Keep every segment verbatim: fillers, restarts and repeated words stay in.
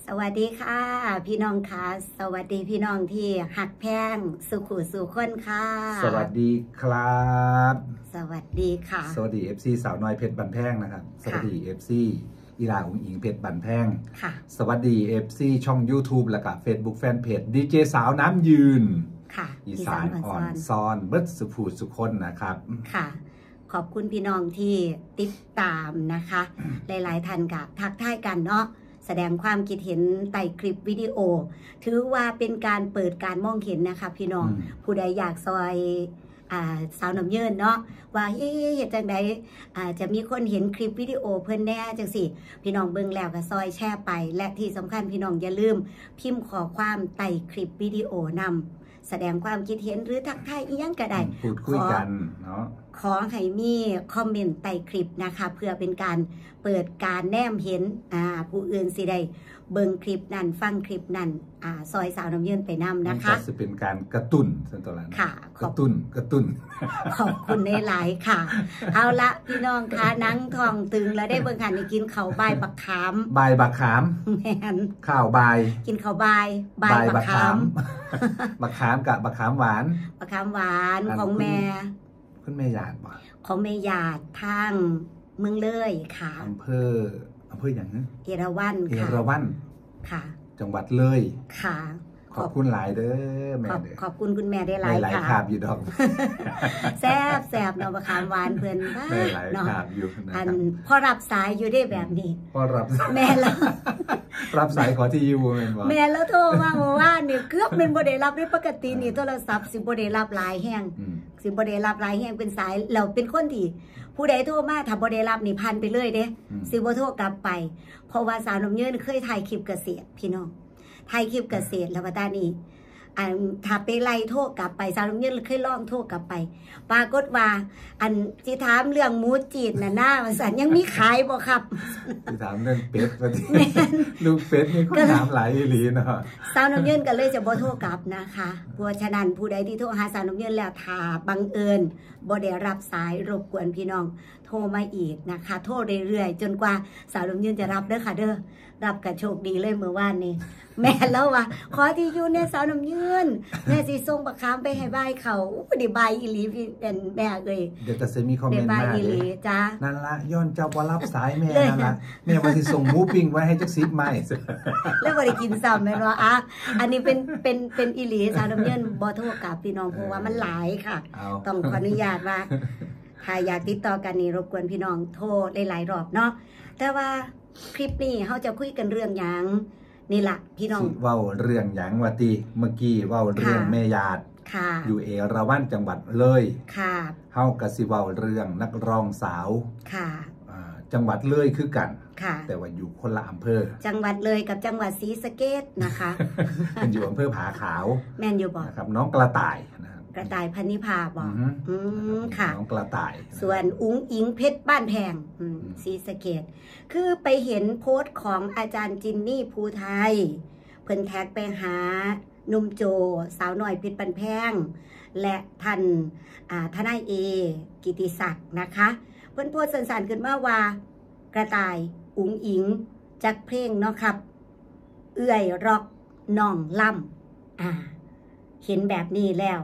สวัสดีค่ะพี่น้องค่ะสวัสดีพี่น้องที่หักแพงสุขุสุขคนค่ะสวัสดีครับสวัสดีค่ะสวัสดี เอฟ ซี สาวน้อยเพชรบันแพงนะครับสวัสดี เอฟ ซี อีลาอุ๋งอิงเพชรบันแพงค่ะสวัสดี เอฟ ซี ช่อง YouTube และก็ Facebook Fanpage ดีเจสาวน้ำยืนค่ะอีสานอ่อนซ้อนเบิดสุภูสุคนนะครับค่ะขอบคุณพี่น้องที่ติดตามนะคะหลายๆท่านกับทักทายกันเนาะแสดงความคิดเห็นใต้คลิปวิดีโอถือว่าเป็นการเปิดการมองเห็นนะคะพี่น้องผู้ใดอยากซอยอ่าสาวน้ำเยินเนาะว่าเฮ้เหตุจังใดอ่าจะมีคนเห็นคลิปวิดีโอเพื่อนแน่จังสิพี่น้องเบิ่งแล้วก็ซอยแชร์ไปและที่สำคัญพี่น้องอย่าลืมพิมพ์ขอความใต้คลิปวิดีโอนำแสดงความคิดเห็นหรือทักทายอีกอย่างก็ได้พูดคุยกันเนาะขอให้มีคอมเมนต์ใต้คลิปนะคะเพื่อเป็นการเปิดการแนมเห็นอ่าผู้อื่นสิได้เบิ่งคลิปนั้นฟังคลิปนั้นอ่าซอยสาวน้ำเยินไปนำนะคะจะเป็นการกระตุ้นสันตลาดค่ะกระตุ้นกระตุ้นขอบคุณในหลายค่ะเอาละพี่น้องคะนังทองตึงแล้วได้เบิ่งหันกินข้าวใบบักขามใบบักขามแม่นข้าวใบกินข้าวใบใบบักขามบักขามกับบักขามหวานบักขามหวานของแม่คุณแม่ญาติบ่ของแม่ญาติทางเมืองเลยค่ะอำเภออำเภออย่างนั้นเอราวัณค่ะเอราวัณค่ะจังหวัดเลยค่ะขอบคุณหลายเด้อแม่เด้อขอบคุณคุณแม่ได้หลายค่ะหลายขาบอยู่ดอกแซ่บแซ่บเนาะมะขามหวานเพิ่นบ้าเนาะอันพอรับสายอยู่ได้แบบนี้พอรับแม่แล้วรับสายขอที่อยู่แม่บ่แม่แล้วโทรมาบอกว่านี่เกือบเป็นบ่ได้รับในปกตินี่โทรศัพท์สิบ่ได้รับหลายแฮงสิบ่ได้รับหลายแฮงเป็นสายเราเป็นคนที่ผู้ใดโทรมาถ้าบ่ได้รับนี่พันไปเลยเด้สิบ่โทรกลับไปเพราะว่าสาวน้ำเยินเคยถ่ายคลิปเกษตรพี่น้องถ่ายคลิปเกษตรแล้วว่าตานี่อันถ้าไปไล่โทรกลับไปสาวน้ำเยินเคยลองโทรกลับไปปรากฏว่าอันสิถามเรื่องหมูจีนน่ะนะว่าซั่นยังมีขายบ่ครับสิถามเรื่องเป็ดว่าติลูกเป็ดนี่คนถามหลายอีหลีเนาะสาวน้ำเยินก็เลยจะบ่โทรกลับนะคะเพราะฉะนั้นผู้ใดที่โทรหาสาวน้ำเยินแล้วถ้าบังเอิญบ่ได้รับสายรบกวนพี่น้องโทรมาอีกนะคะโทรเรื่อยๆจนกว่าสาวน้ำเยินจะรับเด้อค่ะเด้อรับกันโชคดีเลยเมื่อวานนี้แม่แล้วว่าขอที่อยู่ในสาวน้ำเยินแม่สิส่งบักขามไปให้บายเขาบ่ได้บายอีหลีพี่เป็นแม่เอ้ยเดี๋ยวจะสิมีคอมเมนต์มาเด้จ้านั่นละย้อนเจ้าบ่รับสายแม่นั่นละแม่ว่าสิส่งหมูปิ้งไว้ให้จักสิบไม้แล้วบ่ได้กินซ้ำแม่นว่าอ่ะอันนี้เป็นเป็นเป็นอีหลีสาวน้ำเยินบ่โทรกลับพี่น้องเพราะว่ามันหลายค่ะต้องขออนุญาตว่าถ้าอยากติดต่อกันนี่รบกวนพี่น้องโทรหลายๆรอบเนาะแต่ว่าคลิปนี้เขาจะคุยกันเรื่องหยังนี่ล่ะพี่น้องเว้าเรื่องหยังว่าติเมื่อกี้เว้าเรื่องแม่ญาติอยู่เอราวัณจังหวัดเลยค่ะเฮาก็สิเว้าเรื่องนักร้องสาวค่ะจังหวัดเลยคือกันค่ะแต่ว่าอยู่คนละอำเภอจังหวัดเลยกับจังหวัดศรีสะเกษนะคะเป็นอยู่อำเภอผาขาวแม่นอยู่บ่นะครับน้องกระต่ายนะครับกระต่ายพันนิพาบ่อืมค่ะน้องกระต่ายส่วนอุ้งอิงเพชรบ้านแพงศรีสะเกษคือไปเห็นโพสต์ของอาจารย์จินนี่ภูไทยเพิ่นแท็กไปหานุ่มโจสาวหน่อยเพชรบ้านแพงและท่านทนายเอกิติศักดิ์นะคะเพิ่นโพสต์สั้นๆขึ้นมาว่ากระต่ายอุ้งอิงจักเพลงเนาะครับเอื้อยร็อกน้องล่ำอ่าเห็นแบบนี้แล้ว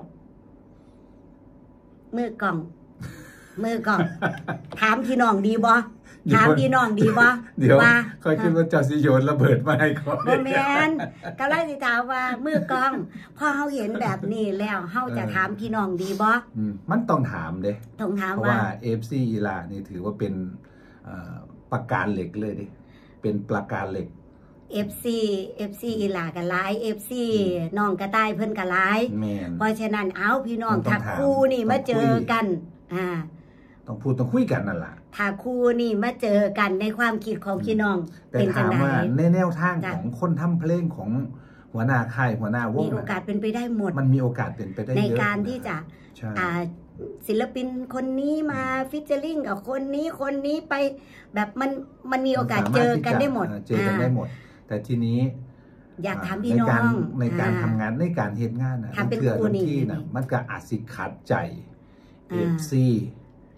มือกล่องมือกล่องถามพี่น้องดีบ่ถามพี่น้องดีบ่เดี๋ยวค่อยคิดว่าจะสิโยนระเบิดมาให้ก่อนบ่แม่นกำลังสิถามว่ามือกล่องพอเฮาเห็นแบบนี้แล้วเฮาจะถามพี่น้องดีบ่มันต้องถามเด้ต้องถามว่าเพราะว่า เอฟ ซี อีลานี่ถือว่าเป็นประการเหล็กเลยดิเป็นประการเหล็กเอฟ ซี เอฟ ซี อีหลากันหลาย เอฟ ซี น้องกระต่ายเพิ่นกันหลายเพราะฉะนั้นเอาพี่น้องถ้าคู่นี่มาเจอกันอ่าต้องพูดต้องคุยกันนั่นล่ะถ้าคู่นี่มาเจอกันในความคิดของพี่น้องเป็นจังได๋แต่ถามว่าในแนวทางของคนทำเพลงของหัวหน้าค่ายหัวหน้าวงมีโอกาสเป็นไปได้หมดมันมีโอกาสเป็นไปได้เยอะในการที่จะอ่าศิลปินคนนี้มาฟิชเชอร์ลิงกับคนนี้คนนี้ไปแบบมันมันมีโอกาสเจอกันได้หมดเจอกันได้หมดแต่ทีนี้อยากถามพี่น้องในการทำงานในการเฮ็ดงานนะเพื่อบางทีนะมันก็อาจสิขัดใจ เอฟ ซี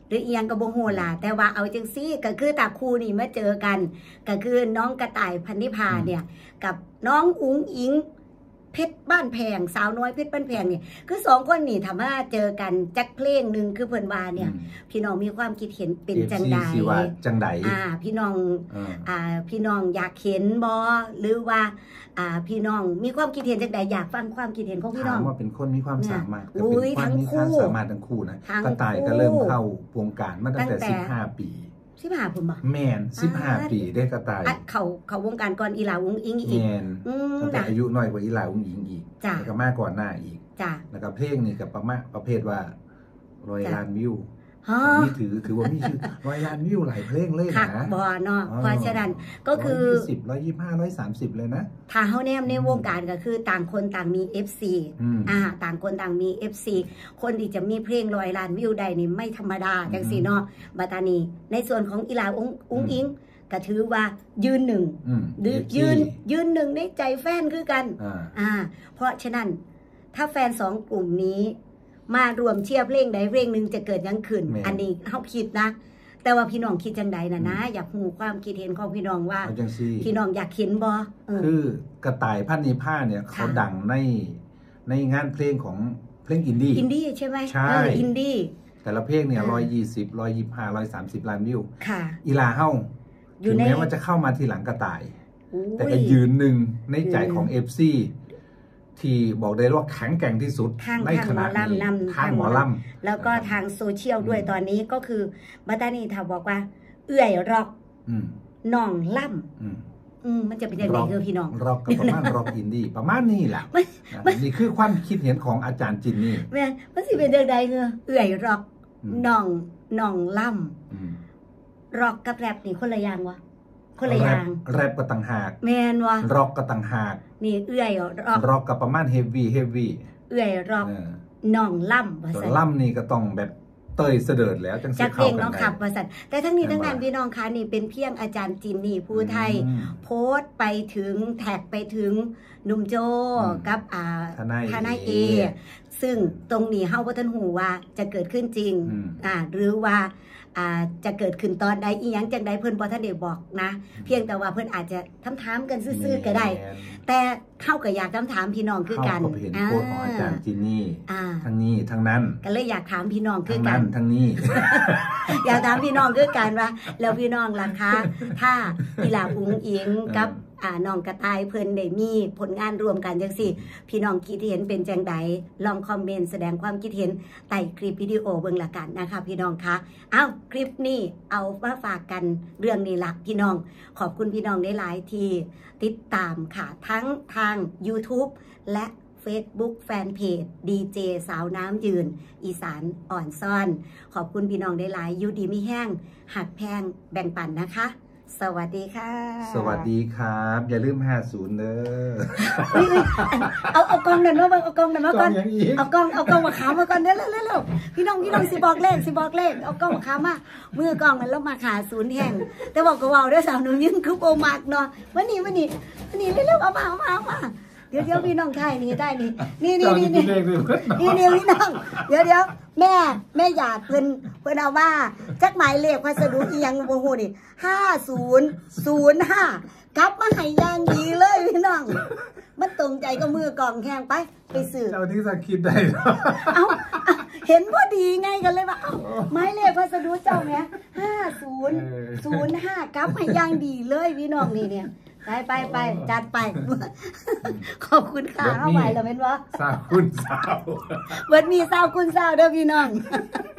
หรืออีหยังก็บ่ฮู้ล่ะแต่ว่าเอาจังซี่ก็คือตาคู่นี่มาเจอกันก็คือน้องกระต่ายพันนิพาเนี่ยกับน้องอุ๋งอิงเพชรบ้านแพงสาวน้อยเพชรบ้านแพงเนี่ยคือสองคนนี่ทำให้เจอกันจักเพลงหนึ่งคือเพิ่นว่าเนี่ยพี่น้องมีความคิดเห็นเป็นจังใดจังใดอ่าพี่น้องอ่าพี่น้องอยากเห็นบ่หรือว่าอ่าพี่น้องมีความคิดเห็นจังใดอยากฟังความคิดเห็นของพี่น้องถามว่าเป็นคนมีความสามารถก็เป็นความมีความสามารถทั้งคู่นะกระต่ายก็เริ่มเข้าวงการมาตั้งแต่สิบห้าปีสิบห้าผมบอกแมนสิบห้าปีได้กระต่ายเขาเขาวงการก่อนอีหลาวุ้งอิงอีกแมนตั้งแต่อายุน้อยกว่าอีหลาวุ้งอิงอีกแล้วก็มากก่อนหน้าอีกแล้วก็เพลงนี่กับประมาณประเภทว่าร้อยล้านวิวนี่ถือถือว่ามีชื่อร้อยล้านวิวหลายเพลงเลยนะบอเนาะเพราะฉะนั้นก็คือร้อยยี่สิบร้อยยี่สิบห้าร้อยสามสิบเลยนะถ้าเขาแนมในวงการก็คือต่างคนต่างมี เอฟ ซี อ่าต่างคนต่างมี เอฟ ซี คนที่จะมีเพลงร้อยล้านวิวได้นี่ไม่ธรรมดาจังสีเนาะบัตานีในส่วนของอีหลาอุ้งอิงก็ถือว่ายืนหนึ่งยืนยืนหนึ่งในใจแฟนคือกันอ่าเพราะฉะนั้นถ้าแฟนสองกลุ่มนี้มารวมเชียร์เพลงใดเพลงหนึ่งจะเกิดยังขึ้นอันนี้เขาคิดนะแต่ว่าพี่น้องคิดจังใดนะนะอยากหูความคิดเห็นของพี่น้องว่าพี่น้องอยากเห็นบอคือกระต่ายพันนิพาเนี่ยเขาดังในในงานเพลงของเพลงอินดี้อินดี้ใช่ไหมใช่อินดี้แต่ละเพลงเนี่ยร้อยยี่สิบร้อยยี่ห้าร้อยสามสิบล้านวิวค่ะอีลาเฮ้าถึงแม้ว่าจะเข้ามาทีหลังกระต่ายแต่ก็ยืนหนึ่งในใจของเอฟซีที่บอกได้ว่าแข็งแกร่งที่สุดในขณะนี้ทางหมอลำแล้วก็ทางโซเชียลด้วยตอนนี้ก็คือบัตตานีถ้าบอกว่าเอื่อยร็อกน่องล่ำมันจะเป็นยังไงคือพี่น้องร็อกก็ประมาณร็อกอินดี้ประมาณนี้แหละนี่คือความคิดเห็นของอาจารย์จินนี่แม่มันสิเป็นยังไงคือเอื่อยร็อกน่องน่องล่ำร็อกกับแรปนี่คนละอย่างวะคนละอย่างแรปก็ต่างหากแมนวะร็อกก็ต่างหากนี่เอื้อยร็อกร็อกกับประมาณเฮฟวี่เฮฟวี่เอื้อยร็อกน่องล่ำภาษาล่ำนี่ก็ต้องแบบเตยเสด็จแล้วจังสิเข้ากันได้จากเพลงน้องขับภาษาแต่ทั้งนี้ทั้งนั้นพี่น้องคะนี่เป็นเพียงอาจารย์จินนี่ผู้ไทยโพสต์ไปถึงแท็กไปถึงหนุ่มโจกับอ่าทนายเอซึ่งตรงนี้เฮาบ่ทันหูว่าจะเกิดขึ้นจริงอ่าหรือว่าจะเกิดขึ้นตอนใดอีหยังจังใดเพิ่นบ่ทันได้บอกนะเพียงแต่ว่าเพิ่นอาจจะถามๆกันซื่อๆก็ได้แต่เข้าก็อยากถามพี่น้องคือกันเห็นโพสต์ของอาจารย์จินนี่ทั้งนี้ทั้งนั้นก็เลยอยากถามพี่น้องคือกันทั้งนี้อยากถามพี่น้องคือกันว่าแล้วพี่น้องล่ะคะถ้าอีหลาอุ๋งอิงกับอ่าน้องกระต่ายเพิ่นได้มีผลงานรวมกันจังซี่พี่น้องคิดเห็นเป็นจังใดลองคอมเมนต์แสดงความคิดเห็นใต้คลิปวิดีโอเบิ่งละกันนะคะพี่น้องคะเอ้าคลิปนี้เอามาฝากกันเรื่องนี้ล่ะพี่น้องขอบคุณพี่น้องได้หลายที่ติดตามค่ะทั้งทาง YouTube และ Facebook แฟนเพจ ดี เจ สาวน้ำยืนอีสานอ่อนซ่อนขอบคุณพี่น้องได้หลายอยู่ดีมีแห้งหักแพงแบ่งปันนะคะสวัสดีค่ะสวัสดีครับอย่าลืมห้าสิบเด้อเอาเอากล้องนั่นมาเอากล้องนั่นมาก่อนเอากล้องเอากล้องมาขามาก่อนเร็วเร็วเร็วพี่น้องพี่น้องสิบอกเลขสิบอกเลขเอากล้องมาขามามือกล้องมันแล้วมาขาศูนย์แห่งแต่บอกก็ว่าด้วยสาวหนุ่มยืนคือโปมากเนาะวันนี้วันนี้วันนี้เร็วๆเอามาเอามาเอามาเดี๋ยวเดี๋ยวพี่น้องไทยนี่ได้นี่นี่นี่นี่นี่นี่นี่พี่น้องเดี๋ยวเดี๋ยวแม่แม่อยากเพิ่นเพิ่นเอาว่าจักหมายเลขพัสดุอีหยังบ่ฮู้นี่ห้าศูนย์ศูนย์ห้ากลับมาให้อย่างดีเลยพี่น้องมันตรงใจก็มือกล่องแข็งไปไปซื้อเจ้าที่สักคิดได้เอ้าเห็นพอดีไงกันเลยว่าเอ้าหมายเลขพัสดุเจ้าเนี่ยห้าศูนย์ศูนย์ห้ากลับมาอย่างดีเลยพี่น้องนี่เนี่ยไปไปไปจัดไปขอบคุณค่ะเอาไว้แล้วเม็นวะสาวคุณสาวเบิดมีสาวคุณสาวเด้อพี่น้อง